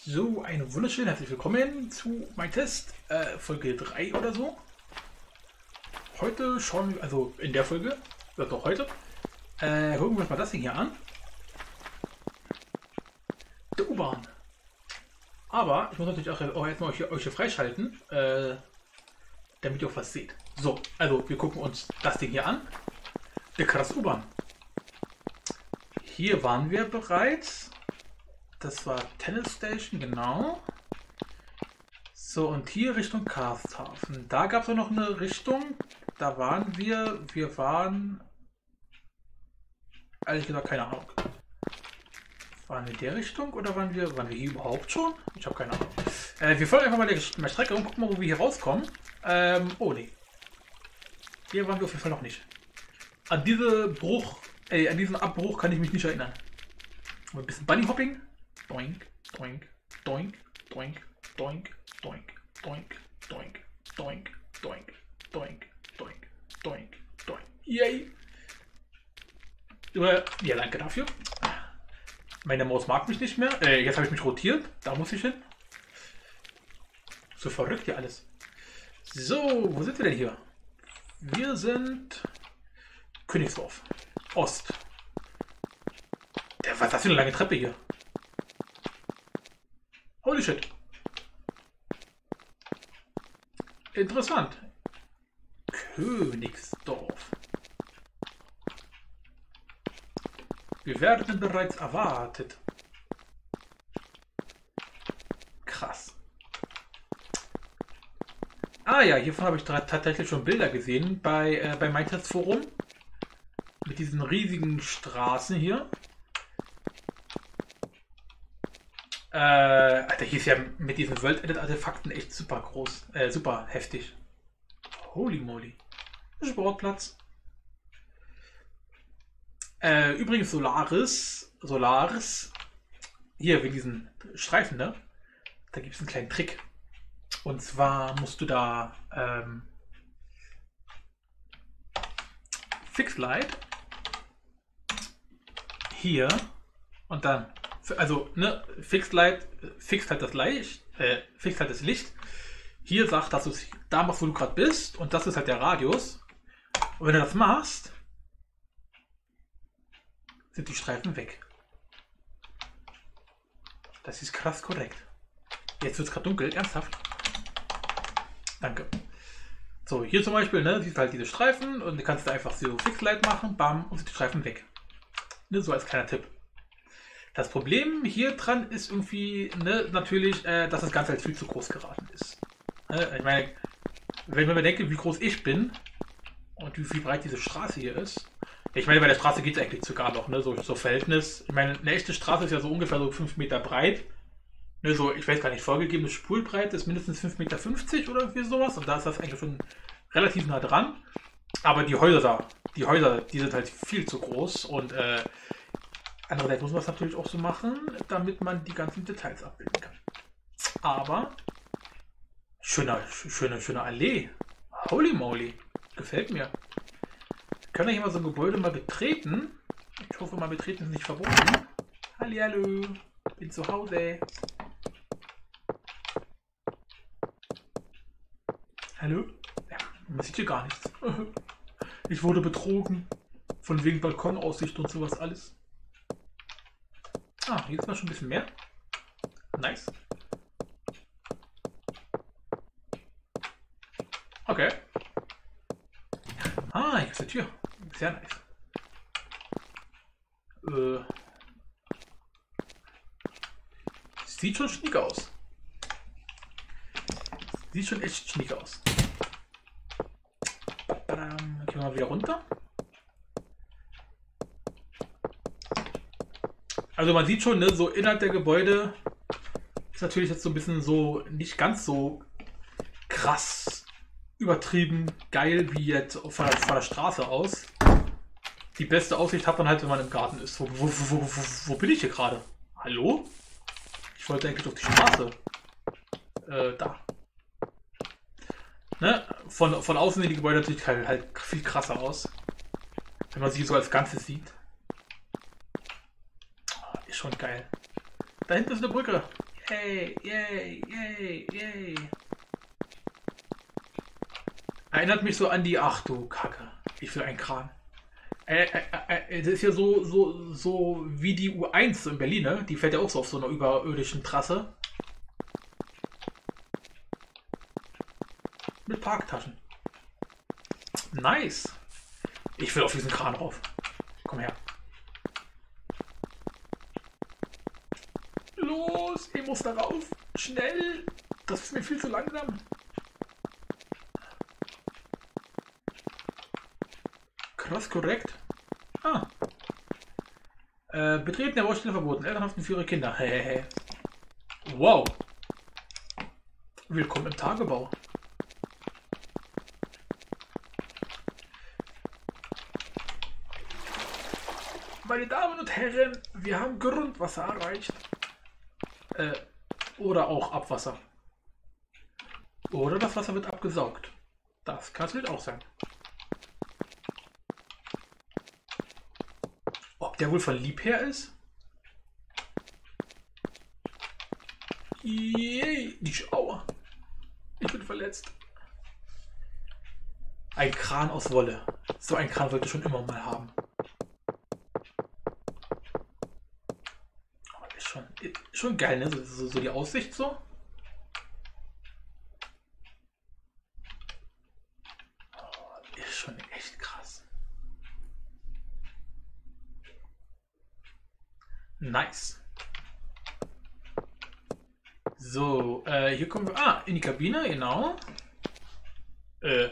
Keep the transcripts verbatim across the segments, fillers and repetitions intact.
So, einen wunderschönen herzlich willkommen zu meinem Test, äh, Folge drei oder so. Heute schauen wir, also in der Folge, wird doch heute, äh, gucken wir uns mal das Ding hier an. Der U-Bahn. Aber ich muss natürlich auch, auch erstmal euch, euch hier freischalten, äh, damit ihr auch was seht. So, also wir gucken uns das Ding hier an. Der krasse U-Bahn. Hier waren wir bereits. Das war Tennis Station, genau. So, und hier Richtung Karsthafen. Da gab es auch noch eine Richtung. Da waren wir. Wir waren. Ehrlich gesagt, keine Ahnung. Waren wir in der Richtung oder waren wir. Waren wir hier überhaupt schon? Ich habe keine Ahnung. Äh, wir folgen einfach mal der, der Strecke und gucken mal, wo wir hier rauskommen. Ähm, oh nee. Hier waren wir auf jeden Fall noch nicht. An diese Bruch, ey, an diesen Abbruch kann ich mich nicht erinnern. Und ein bisschen Bunnyhopping. Doink, doink, doink, doink, doink, doink, doink, doink, doink, doink, doink, doink, doink, doink. Yay! Ja, danke dafür. Meine Maus mag mich nicht mehr. Äh, jetzt habe ich mich rotiert. Da muss ich hin. So verrückt hier alles. So, wo sind wir denn hier? Wir sind Königsdorf. Ost. Der, was ist das für eine lange Treppe hier? Holy shit. Interessant. Königsdorf. Wir werden bereits erwartet. Krass. Ah ja, hiervon habe ich tatsächlich schon Bilder gesehen bei, äh, bei Minecraft Forum. Mit diesen riesigen Straßen hier. Äh, Alter, hier ist ja mit diesen World Edit Artefakten echt super groß, äh, super heftig. Holy moly. Sportplatz. Äh, übrigens Solaris, Solaris, hier mit diesen Streifen, ne? Da gibt es einen kleinen Trick. Und zwar musst du da ähm, Fixlight hier und dann also, ne, Fixlight fixt halt das Licht, äh, fixt halt das Licht. Hier sagt, dass du es da machst, wo du gerade bist, und das ist halt der Radius. Und wenn du das machst, sind die Streifen weg. Das ist krass korrekt. Jetzt wird es gerade dunkel, ernsthaft. Danke. So, hier zum Beispiel, ne, siehst du halt diese Streifen und du kannst da einfach so Fixlight machen, bam, und sind die Streifen weg. Ne, so als kleiner Tipp. Das Problem hier dran ist irgendwie, ne, natürlich, äh, dass das Ganze halt viel zu groß geraten ist. Äh, ich meine, wenn man bedenkt, wie groß ich bin und wie viel breit diese Straße hier ist. Ich meine, bei der Straße geht es eigentlich sogar noch, ne, so, so Verhältnis. Ich meine, eine echte Straße ist ja so ungefähr so fünf Meter breit. Ne, so, ich weiß gar nicht, vorgegebene Spulbreite ist mindestens fünf Meter fünfzig oder irgendwie sowas. Und da ist das eigentlich schon relativ nah dran. Aber die Häuser, die Häuser, die sind halt viel zu groß und, äh, andererseits muss man es natürlich auch so machen, damit man die ganzen Details abbilden kann. Aber schöner, schöne, schöne Allee. Holy moly. Gefällt mir. Wir können ja hier mal so ein Gebäude mal betreten. Ich hoffe mal, betreten ist nicht verboten. Hallihallo. Bin zu Hause. Hallo? Ja, man sieht hier gar nichts. Ich wurde betrogen. Von wegen Balkonaussicht und sowas alles. Ah, hier ist mal schon ein bisschen mehr. Nice. Okay. Ah, hier ist eine Tür. Sehr nice. Äh. Sieht schon schniek aus. Sieht schon echt schniek aus. Dann gehen wir mal wieder runter. Also man sieht schon, ne, so innerhalb der Gebäude ist natürlich jetzt so ein bisschen so nicht ganz so krass übertrieben geil wie jetzt von der, von der Straße aus. Die beste Aussicht hat man halt, wenn man im Garten ist. Wo, wo, wo, wo, wo bin ich hier gerade? Hallo? Ich wollte eigentlich auf die Straße. Äh, da. Ne? Von, von außen sehen die Gebäude natürlich halt, halt viel krasser aus. Wenn man sie so als Ganzes sieht. Schon geil. Da hinten ist eine Brücke. Yay, yay, yay, yay. Erinnert mich so an die, ach du Kacke, ich will einen Kran. Äh, äh, äh, das ist ja so, so, so wie die U eins in Berlin, ne? Die fährt ja auch so auf so einer überirdischen Trasse. Mit Parktaschen. Nice. Ich will auf diesen Kran rauf. Komm her. Los, ich muss da rauf. Schnell. Das ist mir viel zu langsam. Krass, korrekt. Ah. Äh, Betreten der Baustelle verboten. Elternhaften für ihre Kinder. Hehehe. Wow. Willkommen im Tagebau. Meine Damen und Herren, wir haben Grundwasser erreicht. Äh, oder auch Abwasser. Oder das Wasser wird abgesaugt. Das kann es auch sein. Ob der wohl von lieb her ist? Yay, die Schauer. Ich bin verletzt. Ein Kran aus Wolle. So ein Kran wollte ich schon immer mal haben. Oh, ist schon, ist schon geil, ne? So, so, so die Aussicht so. Oh, ist schon echt krass. Nice. So, äh, hier kommen wir. Ah, in die Kabine, genau. Äh.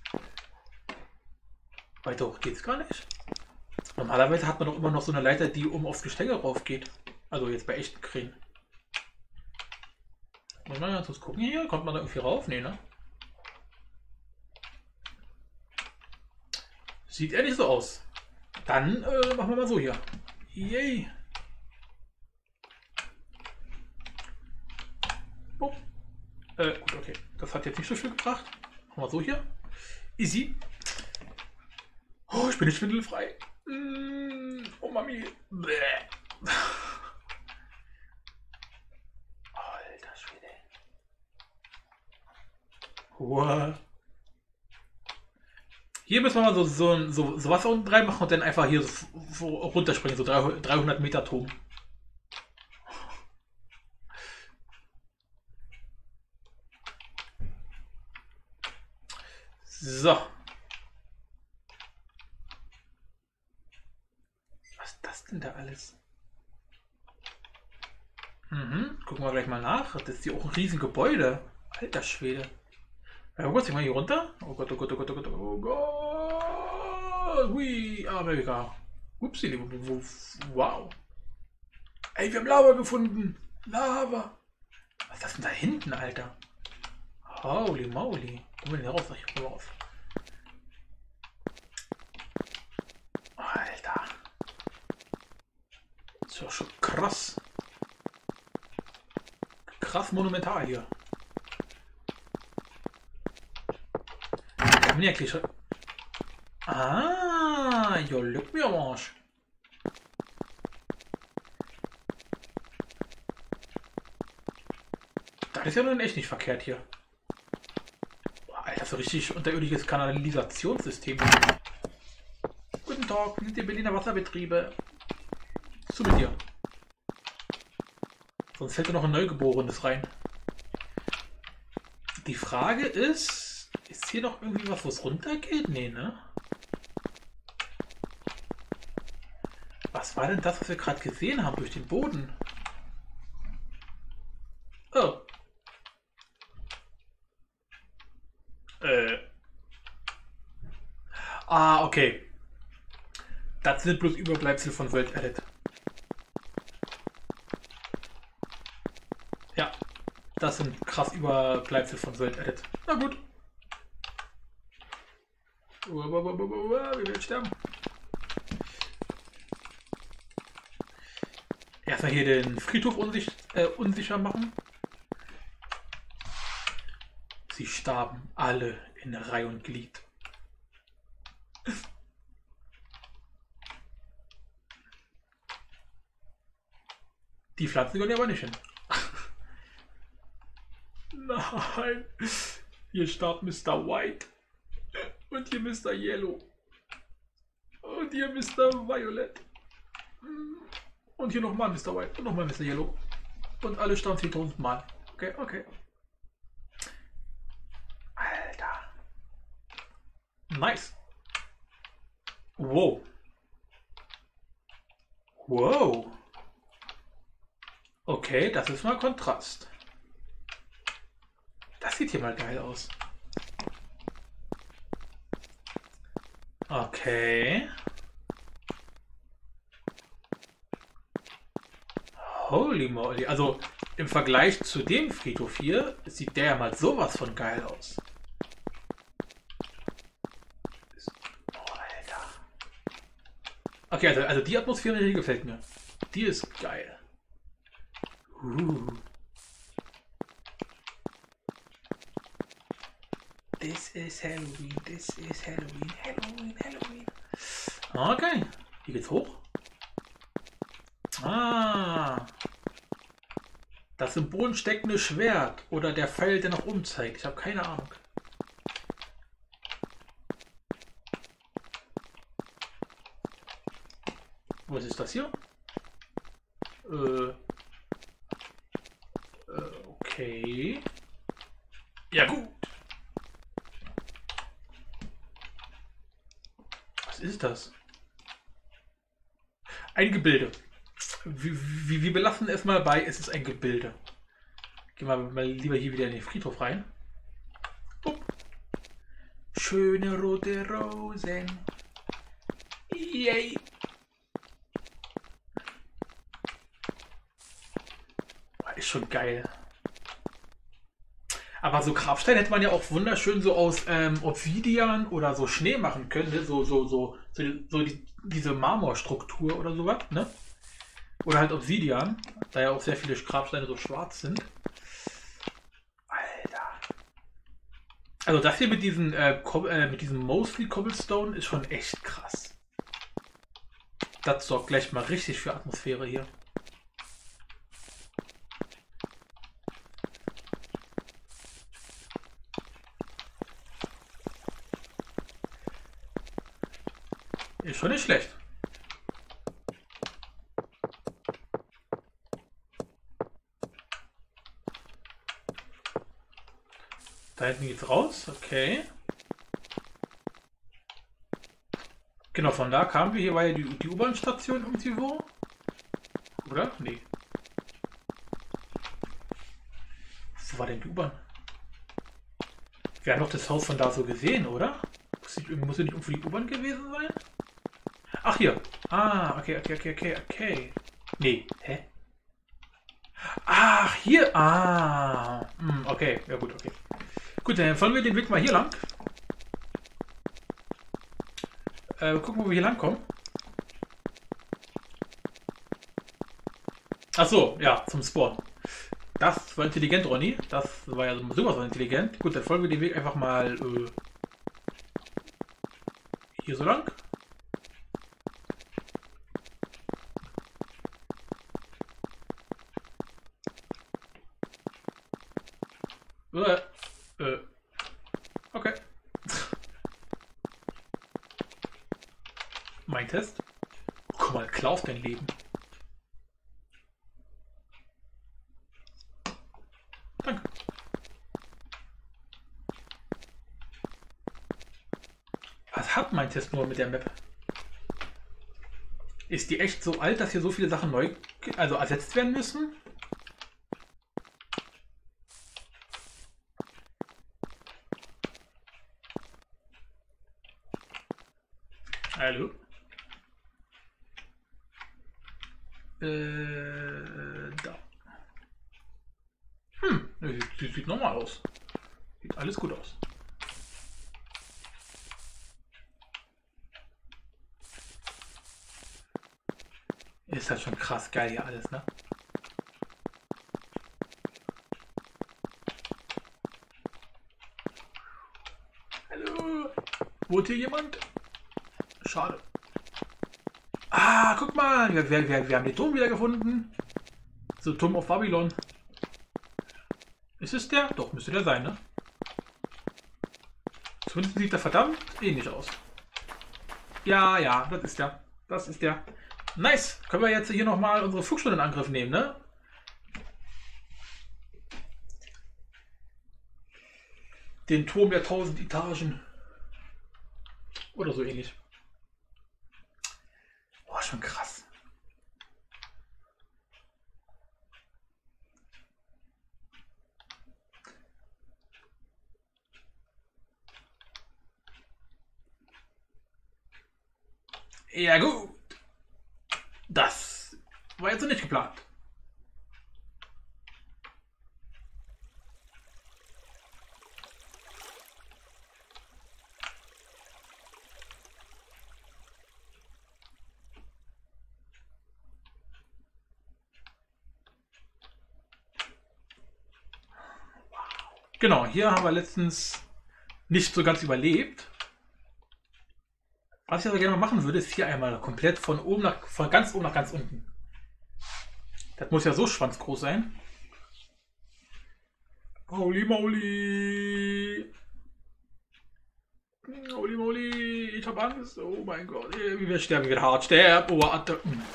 Weiter hoch geht's gar nicht. Normalerweise hat man doch immer noch so eine Leiter, die um aufs Gestänge rauf geht. Also jetzt bei echten Krähen. Muss man ganz kurz gucken hier. Kommt man da irgendwie rauf? Nee, ne? Sieht eher nicht so aus. Dann äh, machen wir mal so hier. Yay. Oh. Äh, gut, okay. Das hat jetzt nicht so viel gebracht. Machen wir so hier. Easy. Oh, ich bin nicht schwindelfrei. Mm, oh, Mami. Bäh. Alter Schwede. What? Hier müssen wir mal so, so, so, so Wasser unten rein machen und dann einfach hier so, so runterspringen. So dreihundert Meter Turm. So. Was ist das denn da alles? Mhm. Gucken wir gleich mal nach. Das ist hier auch ein riesen Gebäude. Alter Schwede. Ja, gut, ich mal hier runter. Oh Gott, oh Gott, oh Gott, oh Gott, oh Gott. Hui, Amerika. Upsi, wow. Ey, wir haben Lava gefunden. Lava. Was ist das denn da hinten, Alter? Holy moly. Kommen wir denn raus? Ich komm raus. Alter. Das ist ja schon krass. Krass monumental hier. Kann man ja eigentlich schon. Ah, jo, leck mir am Arsch. Das ist ja nun echt nicht verkehrt hier. Alter, so richtig unterirdisches Kanalisationssystem. Guten Tag, wir sind die Berliner Wasserbetriebe. Zu mit dir. Sonst fällt da noch ein Neugeborenes rein. Die Frage ist, ist hier noch irgendwie was, wo es runtergeht? Nee, ne? Was war denn das, was wir gerade gesehen haben durch den Boden? Oh. Äh. Ah, okay. Das sind bloß Überbleibsel von World Edit. Ja, das sind krass Überbleibsel von World Edit. Na gut. Wir werden sterben. Erstmal hier den Friedhof unsich äh, unsicher machen. Sie starben alle in Reih und Glied. Die Pflanzen gehören aber nicht hin. Nein. Hier startet Mister White. Und hier Mister Yellow. Und hier Mister Violet. Und hier nochmal Mister White. Und nochmal Mister Yellow. Und alle starten viertausend Mal. Okay, okay. Alter. Nice. Wow. Wow. Okay, das ist mal Kontrast. Das sieht hier mal geil aus. Okay. Holy moly. Also im Vergleich zu dem Friedhof hier sieht der ja mal sowas von geil aus. Oh, Alter. Okay, also, also die Atmosphäre hier gefällt mir. Die ist geil. Uh. This is Halloween, this is Halloween, Halloween, Halloween. Okay, hier geht's hoch. Ah. Das im Boden steckende Schwert oder der Pfeil, der nach oben zeigt. Ich habe keine Ahnung. Was ist das hier? Äh. äh okay. Ja gut. Was ist das? Ein Gebilde. Wir, wir belassen es mal bei, es ist ein Gebilde. Gehen wir mal lieber hier wieder in den Friedhof rein. Oh. Schöne rote Rosen. Yay. Ist schon geil. Aber so Grabstein hätte man ja auch wunderschön so aus ähm, Obsidian oder so Schnee machen können. Ne? So, so, so, so, so die, diese Marmorstruktur oder sowas, ne? Oder halt Obsidian, da ja auch sehr viele Grabsteine so schwarz sind. Alter. Also das hier mit diesen äh, äh, mit diesem Mostly Cobblestone ist schon echt krass. Das sorgt gleich mal richtig für Atmosphäre hier. Ist schon nicht schlecht. Da hinten geht's raus, okay. Genau, von da kamen wir. Hier war ja die, die U-Bahn-Station irgendwo. Oder? Nee. Wo war denn die U-Bahn? Wir haben doch das Haus von da so gesehen, oder? Muss nicht, muss nicht irgendwo die U-Bahn gewesen sein? Ach, hier. Ah, okay, okay, okay, okay, okay. Nee, hä? Ach, hier. Ah. Hm, okay, ja gut, okay. Gut, dann folgen wir den Weg mal hier lang. Äh, gucken, wo wir hier lang kommen. Ach so, ja, zum Spawn. Das war intelligent, Ronny. Das war ja sowas von intelligent. Gut, dann folgen wir den Weg einfach mal äh, hier so lang. Äh, äh, okay. Mein Test. Guck mal, klar auf dein Leben. Danke. Was hat mein Test nur mit der Map? Ist die echt so alt, dass hier so viele Sachen neu, also ersetzt werden müssen? Hallo? Äh, da. Hm, sieht, sieht, sieht normal aus. Sieht alles gut aus. Ist halt schon krass geil hier alles, ne? Hallo? Wohnt hier jemand? Schade. Ah, guck mal, wir, wir, wir, wir haben den Turm wieder gefunden. So, Turm auf Babylon. Ist es der? Doch, müsste der sein, ne? Zumindest sieht er verdammt ähnlich aus. Ja, ja, das ist der. Das ist der. Nice. Können wir jetzt hier nochmal unsere Flugstunden in Angriff nehmen, ne? Den Turm der tausend Etagen. Oder so ähnlich. Boah, schon krass. Ja gut. Das war jetzt so nicht geplant. Genau, hier haben wir letztens nicht so ganz überlebt. Was ich aber gerne mal machen würde, ist hier einmal komplett von oben nach, von ganz oben nach ganz unten. Das muss ja so schwanzgroß sein. Holy moly! Holy moly! Ich hab Angst! Oh mein Gott! Wir sterben wieder hart! Sterb! Oh, warte!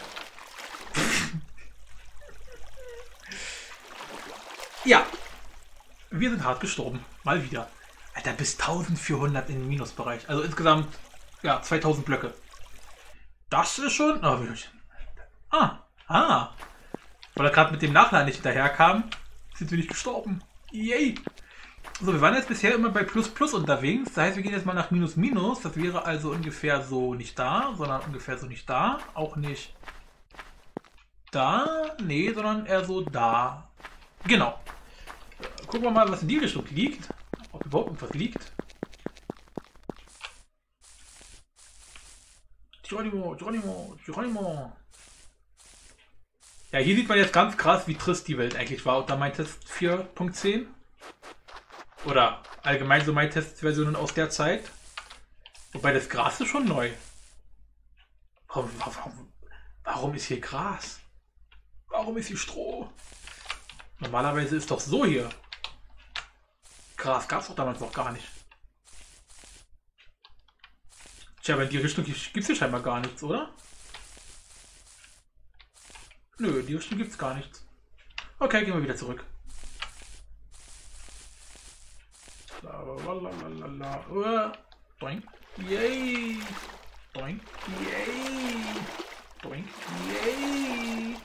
Ja! Wir sind hart gestorben. Mal wieder. Alter, bis eintausendvierhundert im Minusbereich. Also insgesamt, ja, zweitausend Blöcke. Das ist schon... Oh, ah, ah. Weil er gerade mit dem Nachladen nicht hinterherkam, sind wir nicht gestorben. Yay. So, wir waren jetzt bisher immer bei Plus Plus unterwegs. Das heißt, wir gehen jetzt mal nach Minus Minus. Das wäre also ungefähr so nicht da, sondern ungefähr so nicht da. Auch nicht da. Nee, sondern eher so da. Genau. Gucken wir mal, was in die Richtung liegt. Ob überhaupt irgendwas liegt. Geronimo, Geronimo, Geronimo. Ja, hier sieht man jetzt ganz krass, wie trist die Welt eigentlich war unter MyTest vier Punkt zehn. Oder allgemein so MyTest-Versionen aus der Zeit. Wobei das Gras ist schon neu. Warum, warum, warum ist hier Gras? Warum ist hier Stroh? Normalerweise ist doch so hier. Gras gab es doch damals noch gar nicht. Tja, aber in die Richtung gibt es hier scheinbar gar nichts, oder? Nö, in die Richtung gibt es gar nichts. Okay, gehen wir wieder zurück. Lalalala. Doink. Yay. Doink. Yay. Doink. Yay.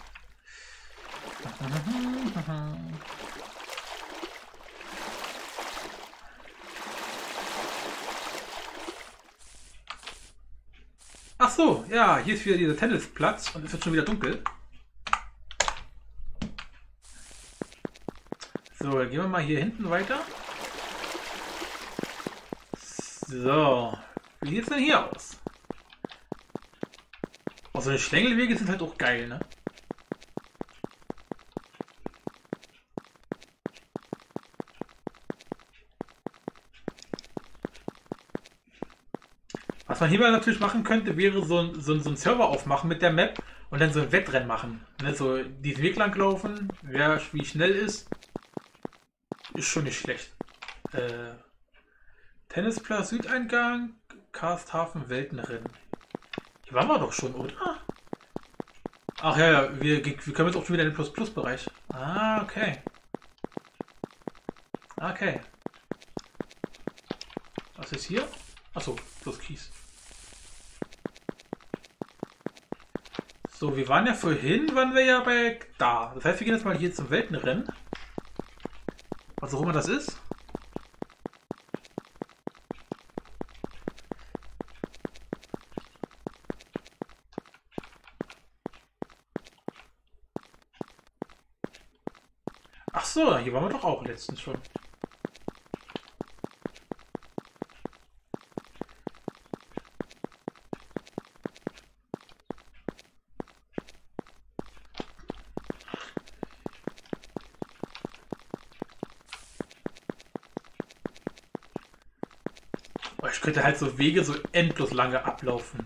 Ach so, ja, hier ist wieder dieser Tennisplatz und es wird schon wieder dunkel. So, dann gehen wir mal hier hinten weiter. So, wie sieht es denn hier aus? Oh, so eine Schlängelwege sind halt auch geil, ne? Was man hierbei natürlich machen könnte, wäre so, so, so einen Server aufmachen mit der Map und dann so ein Wettrennen machen. Ne? So diesen Weg lang laufen, wer wie schnell ist, ist schon nicht schlecht. Äh, Tennisplatz Südeingang, Karsthafen Weltenrennen. Hier waren wir doch schon, oder? Ach ja, ja, wir, wir können jetzt auch schon wieder in den Plus-Plus-Bereich. Ah, okay. Okay. Was ist hier? Achso, plus Kies. So, wir waren ja vorhin, waren wir ja bei da. Das heißt, wir gehen jetzt mal hier zum Weltenrennen. Was auch immer das ist. Ach so, hier waren wir doch auch letztens schon. Ich könnte halt so Wege so endlos lange ablaufen.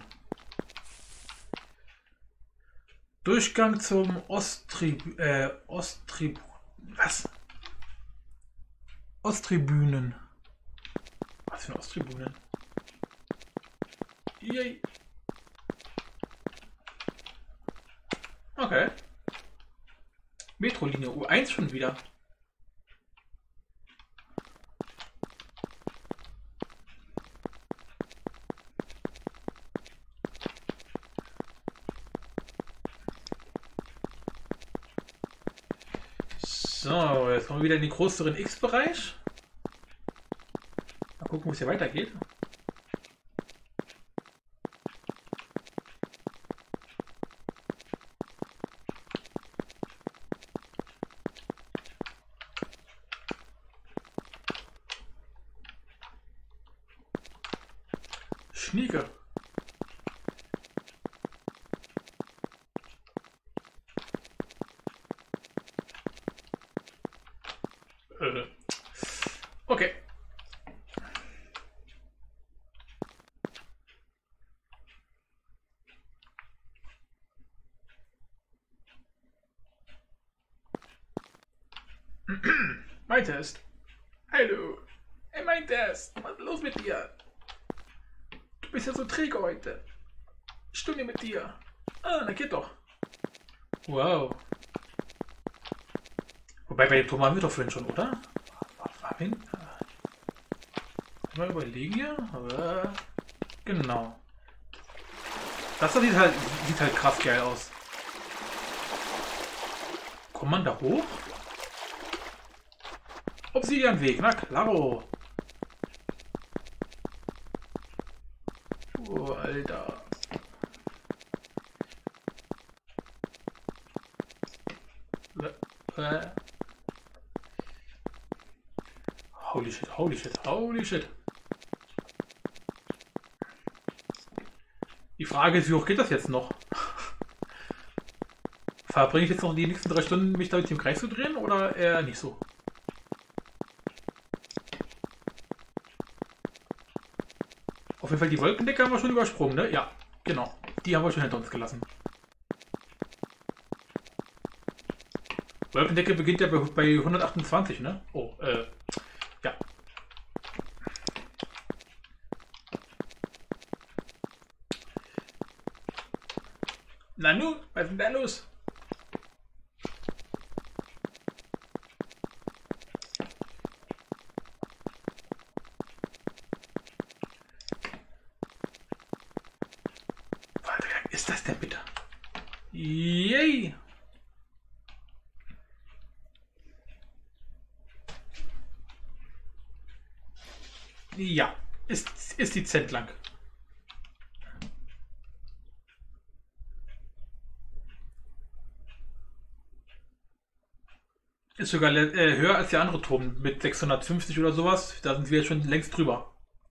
Durchgang zum Osttribut. Äh, Osttribut. Was? Osttribünen. Was für eine Osttribünen? Yay. Okay. Metrolinie U eins schon wieder. So, jetzt kommen wir wieder in den größeren X-Bereich. Mal gucken, wo es hier weitergeht. Schnieke. Äh. Okay. Mein Test. Hallo. Hey, mein Test. Was ist los mit dir? Du bist ja so träge heute. Stunde mit dir. Ah, na geht doch. Wow. Wobei bei dem Tom haben wir doch vorhin schon, oder? Was war denn? Mal überlegen hier. Aber genau. Das da sieht halt, sieht halt krass geil aus. Kommt man da hoch? Obsidianweg, na klaro. Oh, Alter. Äh. Holy shit, holy shit, holy shit. Die Frage ist, wie hoch geht das jetzt noch? Verbringe ich jetzt noch die nächsten drei Stunden, mich damit im Kreis zu drehen oder eher nicht so? Auf jeden Fall die Wolkendecke haben wir schon übersprungen, ne? Ja, genau. Die haben wir schon hinter uns gelassen. Wolkendecke beginnt ja bei hundertachtundzwanzig, ne? Oh, äh, ja. Na nu, was ist denn da los? Warte, wie lang ist das denn bitte? Yay! Ja, ist, ist dezent lang. Ist sogar äh, höher als der andere Turm mit sechshundertfünfzig oder sowas. Da sind wir jetzt schon längst drüber.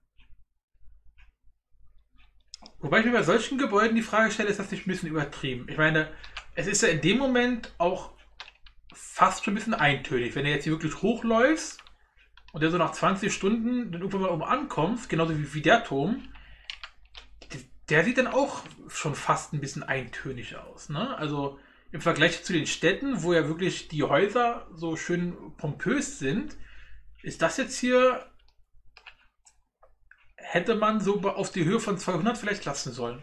Wobei ich mir bei solchen Gebäuden die Frage stelle, ist das nicht ein bisschen übertrieben? Ich meine, es ist ja in dem Moment auch fast schon ein bisschen eintönig. Wenn du jetzt hier wirklich hochläufst und der so nach zwanzig Stunden dann irgendwann mal oben ankommst, genauso wie, wie der Turm, der sieht dann auch schon fast ein bisschen eintönig aus. Ne? Also im Vergleich zu den Städten, wo ja wirklich die Häuser so schön pompös sind, ist das jetzt hier, hätte man so auf die Höhe von zweihundert vielleicht lassen sollen.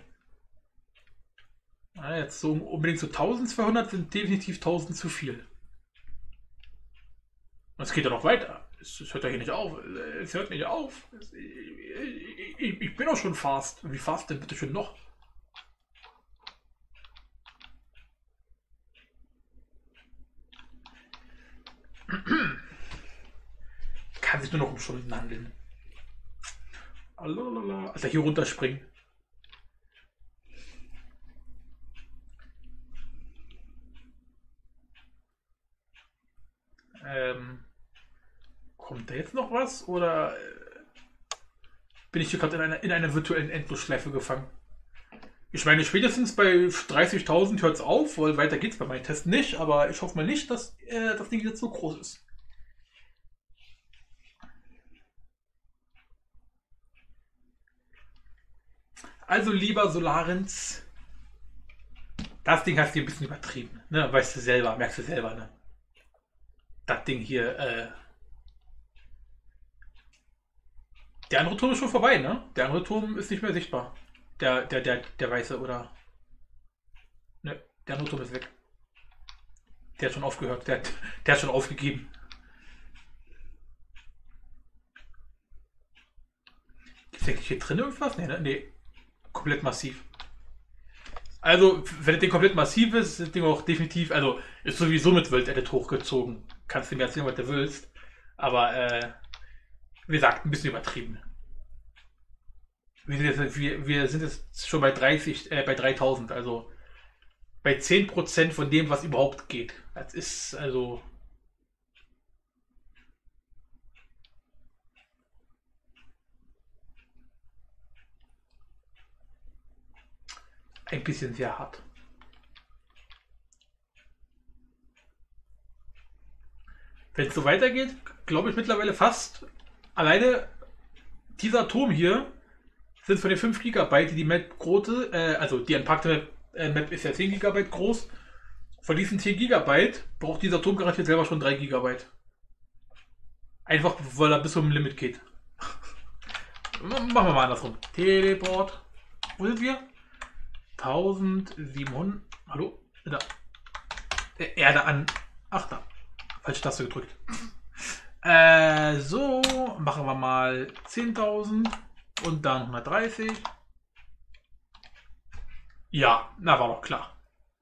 Ja, jetzt so unbedingt so eintausendzweihundert sind definitiv tausend zu viel. Und es geht ja noch weiter. Es, es hört ja hier nicht auf. Es hört nicht auf. Es, ich, ich, ich bin doch schon fast. Wie fast denn bitte schön noch? Kann sich nur noch um Stunden handeln. Also hier runterspringen. Ähm, kommt da jetzt noch was? Oder äh, bin ich hier gerade in einer, in einer virtuellen Endlosschleife gefangen? Ich meine, spätestens bei dreißigtausend hört es auf, weil weiter geht es bei meinem Test nicht. Aber ich hoffe mal nicht, dass äh, das Ding jetzt so groß ist. Also lieber Solarens, das Ding hast du ein bisschen übertrieben. Ne? Weißt du selber, merkst du selber, ne? Das Ding hier, äh, Der andere Turm ist schon vorbei, ne? Der andere Turm ist nicht mehr sichtbar. Der, der, der, der weiße, oder? Ne, der andere Turm ist weg. Der hat schon aufgehört. Der, hat- der hat schon aufgegeben. Ist eigentlich hier drin irgendwas? Ne, ne? Nee. Komplett massiv. Also, wenn das Ding komplett massiv ist, ist das Ding auch definitiv, also ist sowieso mit World Edit hochgezogen. Kannst du mir erzählen, was du willst. Aber, äh, wie gesagt, ein bisschen übertrieben. Wir sind jetzt, wir, wir sind jetzt schon bei dreißig, äh, bei dreitausend, also bei zehn Prozent von dem, was überhaupt geht. Das ist also ein bisschen sehr hart. Wenn es so weitergeht, glaube ich mittlerweile fast alleine dieser Turm hier sind von den fünf Gigabyte, die die Map große, äh, also die entpackte Map, äh, Map ist ja zehn Gigabyte groß. Von diesen zehn Gigabyte braucht dieser Turm garantiert selber schon drei Gigabyte. Einfach weil er bis zum Limit geht. Machen wir mal andersrum. Teleport. Wo sind wir? eintausendsiebenhundert. Hallo? Da. Äh, Erde an. Ach da. Falsche Taste gedrückt. Äh, so. Machen wir mal zehntausend. Und dann hundertdreißig. Ja, na war doch klar.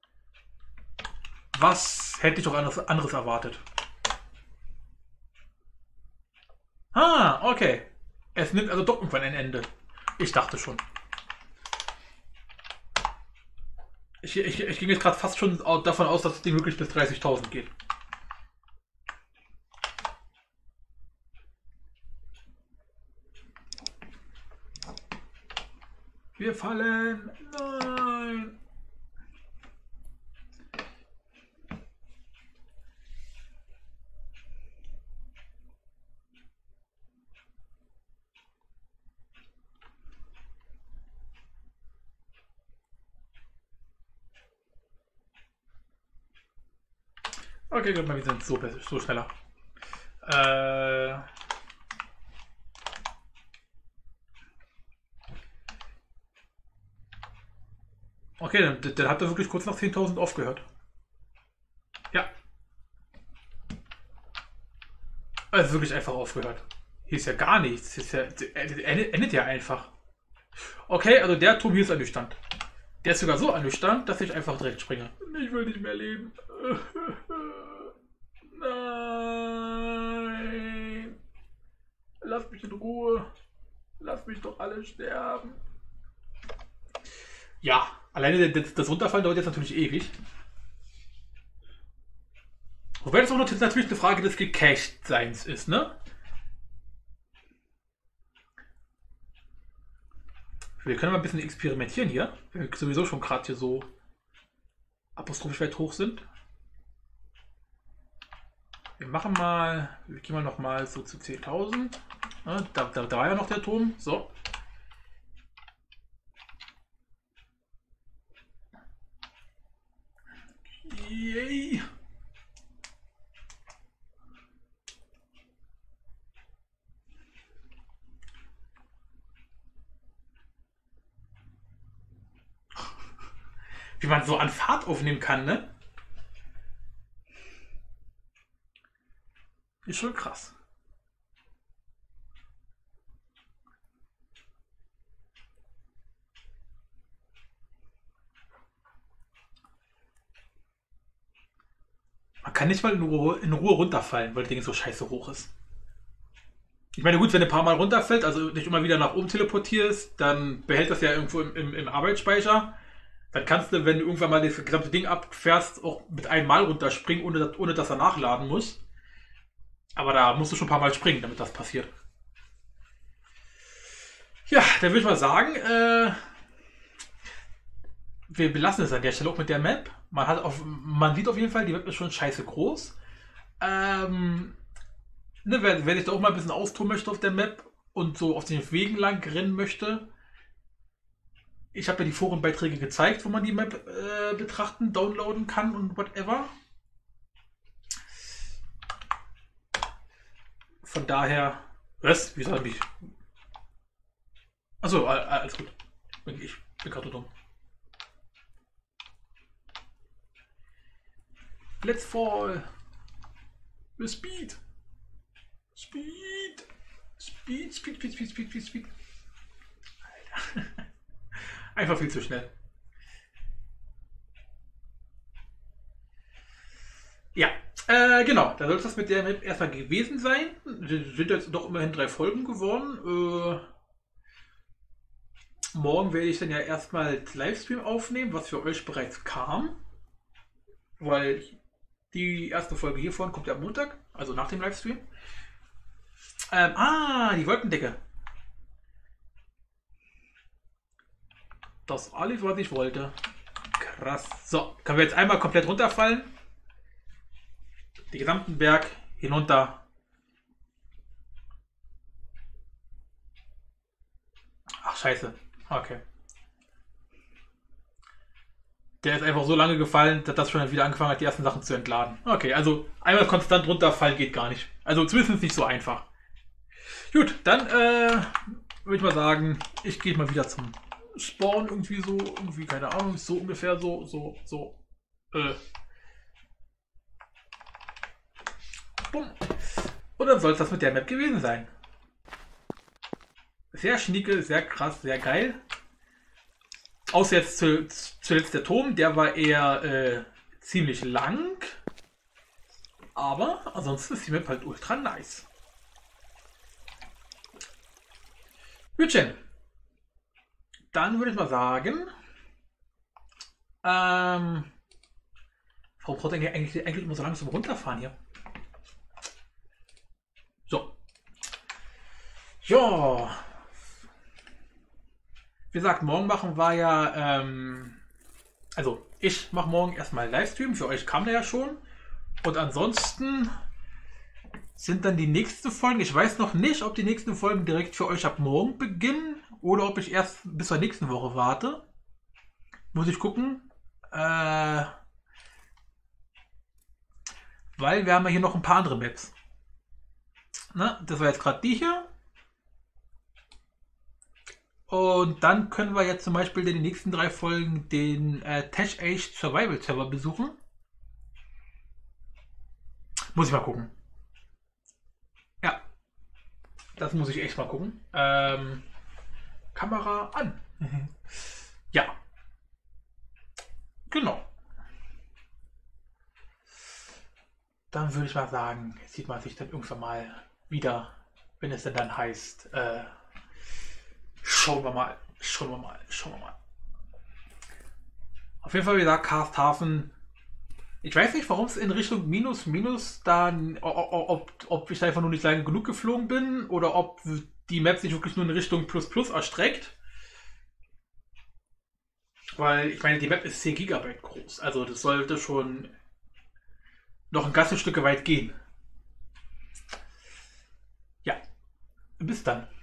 Was hätte ich doch anderes, anderes erwartet? Ah, okay. Es nimmt also doch irgendwann ein Ende. Ich dachte schon. Ich, ich, ich ging jetzt gerade fast schon davon aus, dass das Ding wirklich bis dreißigtausend geht. Wir fallen. Nein. Okay, gut, mal, wir sind so, so schneller. Äh. Okay, dann, dann hat er wirklich kurz nach zehntausend aufgehört. Ja. Also wirklich einfach aufgehört. Hier ist ja gar nichts. Hier ist ja, endet, endet ja einfach. Okay, also der Turm hier ist ernüchternd. Der ist sogar so ernüchternd, dass ich einfach direkt springe. Ich will nicht mehr leben. Nein. Lass mich in Ruhe. Lass mich doch alle sterben. Ja, alleine das, das Runterfallen dauert jetzt natürlich ewig. Wobei das auch noch natürlich eine Frage des Gecached-Seins ist, ne? Wir können mal ein bisschen experimentieren hier. Wenn wir sowieso schon gerade hier so apostrophisch weit hoch sind. Wir machen mal, wir gehen mal noch mal so zu zehntausend. Ja, da, da, da war ja noch der Turm. So. Yay. Wie man so an Fahrt aufnehmen kann, ne? Ist schon krass. Man kann nicht mal in Ruhe, in Ruhe runterfallen, weil das Ding so scheiße hoch ist. Ich meine, gut, wenn du ein paar Mal runterfällt, also dich immer wieder nach oben teleportierst, dann behält das ja irgendwo im, im, im Arbeitsspeicher. Dann kannst du, wenn du irgendwann mal das gesamte Ding abfährst, auch mit einem Mal runterspringen, ohne, dass- ohne dass er nachladen muss. Aber da musst du schon ein paar Mal springen, damit das passiert. Ja, dann würde ich mal sagen, äh, wir belassen es an der Stelle auch mit der Map. Man, hat auf, man sieht auf jeden Fall, die Map ist schon scheiße groß. Ähm, ne, wer, wer sich da auch mal ein bisschen austoben möchte auf der Map und so auf den Wegen lang rennen möchte, ich habe ja die Forenbeiträge gezeigt, wo man die Map äh, betrachten, downloaden kann und whatever. Von daher, was? Wie soll ich mich? Achso, alles gut. Bin ich bin gerade dumm. Let's fall. With speed. Speed. Speed, Speed, Speed, Speed, Speed, Speed, Speed. Alter. Einfach viel zu schnell. Ja, äh, genau. Da soll es das mit der Map erstmal gewesen sein. Es sind jetzt doch immerhin drei Folgen geworden. Äh, morgen werde ich dann ja erstmal Livestream aufnehmen, was für euch bereits kam. Weil die erste Folge hiervon kommt ja am Montag, also nach dem Livestream. Ähm, ah, die Wolkendecke. Das ist alles, was ich wollte. Krass. So, können wir jetzt einmal komplett runterfallen. Den gesamten Berg hinunter. Ach, scheiße. Okay. Der ist einfach so lange gefallen, dass das schon wieder angefangen hat, die ersten Sachen zu entladen. Okay, also einmal konstant runterfallen geht gar nicht. Also zumindest nicht so einfach. Gut, dann äh, würde ich mal sagen, ich gehe mal wieder zum Spawn irgendwie so, irgendwie, keine Ahnung, so ungefähr so, so, so. Äh. Bumm. Und dann soll es das mit der Map gewesen sein. Sehr schnicke, sehr krass, sehr geil. Außer jetzt zu, zuletzt der Turm, der war eher äh, ziemlich lang. Aber ansonsten ist die Map halt ultra nice. Gutchen. Dann würde ich mal sagen, ähm, warum braucht eigentlich, eigentlich, eigentlich immer so langsam runterfahren hier? So. Ja. Wie gesagt, morgen machen wir ja, ähm, also ich mache morgen erstmal Livestream, für euch kam der ja schon. Und ansonsten sind dann die nächsten Folgen, ich weiß noch nicht, ob die nächsten Folgen direkt für euch ab morgen beginnen oder ob ich erst bis zur nächsten Woche warte. Muss ich gucken. Äh, weil wir haben ja hier noch ein paar andere Maps. Na, das war jetzt gerade die hier. Und dann können wir jetzt zum Beispiel in den nächsten drei Folgen den äh, Tech Age Survival Server besuchen. Muss ich mal gucken. Ja, das muss ich echt mal gucken. Ähm, Kamera an. Ja. Genau. Dann würde ich mal sagen, sieht man sich dann irgendwann mal wieder, wenn es denn dann heißt, äh, schauen wir mal, schauen wir mal, schauen wir mal. Auf jeden Fall, wie gesagt, Karsthafen. Ich weiß nicht, warum es in Richtung Minus, Minus dann, ob, ob ich da einfach nur nicht lange genug geflogen bin oder ob die Map sich wirklich nur in Richtung Plus Plus erstreckt. Weil, ich meine, die Map ist zehn Gigabyte groß. Also das sollte schon noch ein ganzes Stück weit gehen. Ja, bis dann.